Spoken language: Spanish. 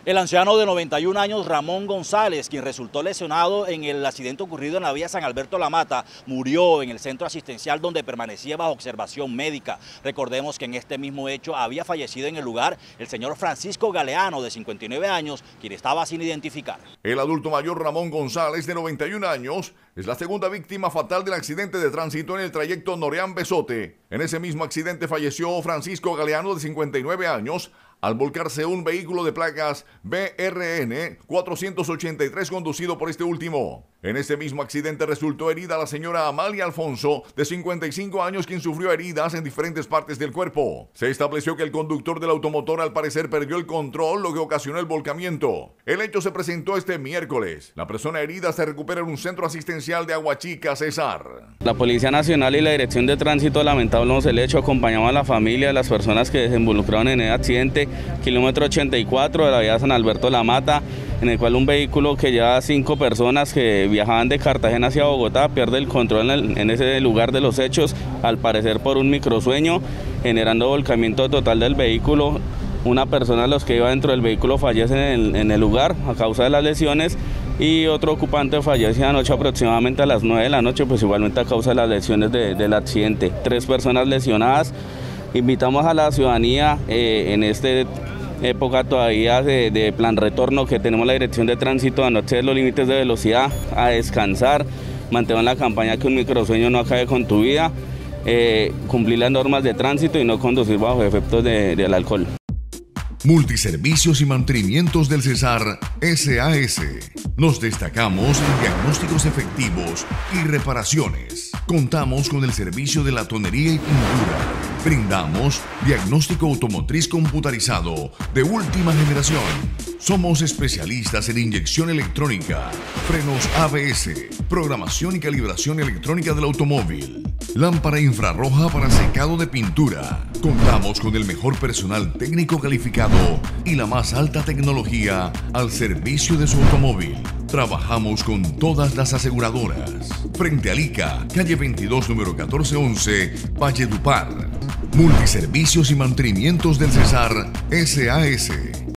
El anciano de 91 años, Ramón González, quien resultó lesionado en el accidente ocurrido en la vía San Alberto La Mata, murió en el centro asistencial donde permanecía bajo observación médica. Recordemos que en este mismo hecho había fallecido en el lugar el señor Francisco Galeano, de 59 años, quien estaba sin identificar. El adulto mayor Ramón González, de 91 años, es la segunda víctima fatal del accidente de tránsito en el trayecto Noreán-Besote. En ese mismo accidente falleció Francisco Galeano, de 59 años, al volcarse un vehículo de placas BRN 483 conducido por este último. En este mismo accidente resultó herida la señora Amalia Alfonso, de 55 años, quien sufrió heridas en diferentes partes del cuerpo. Se estableció que el conductor del automotor al parecer perdió el control, lo que ocasionó el volcamiento. El hecho se presentó este miércoles. La persona herida se recupera en un centro asistencial de Aguachica, Cesar. La Policía Nacional y la Dirección de Tránsito lamentamos el hecho, acompañamos a la familia de las personas que se involucraron en el accidente, kilómetro 84 de la vía San Alberto La Mata, en el cual un vehículo que llevaba 5 personas que viajaban de Cartagena hacia Bogotá pierde el control en ese lugar de los hechos, al parecer por un microsueño, generando volcamiento total del vehículo. Una persona de los que iba dentro del vehículo fallece en el lugar a causa de las lesiones, y otro ocupante fallece anoche aproximadamente a las 9 de la noche, pues igualmente a causa de las lesiones del accidente. 3 personas lesionadas. Invitamos a la ciudadanía en esta época todavía de plan retorno que tenemos la Dirección de Tránsito, a no exceder los límites de velocidad, a descansar, mantener la campaña que un microsueño no acabe con tu vida, cumplir las normas de tránsito y no conducir bajo efectos del alcohol. Multiservicios y mantenimientos del Cesar SAS. Nos destacamos en diagnósticos efectivos y reparaciones. Contamos con el servicio de la tonería y pintura. Brindamos diagnóstico automotriz computarizado de última generación. Somos especialistas en inyección electrónica, frenos ABS, programación y calibración electrónica del automóvil, lámpara infrarroja para secado de pintura. Contamos con el mejor personal técnico calificado y la más alta tecnología al servicio de su automóvil. Trabajamos con todas las aseguradoras. Frente a ICA, calle 22, número 1411, Valledupar. Multiservicios y mantenimientos del Cesar SAS.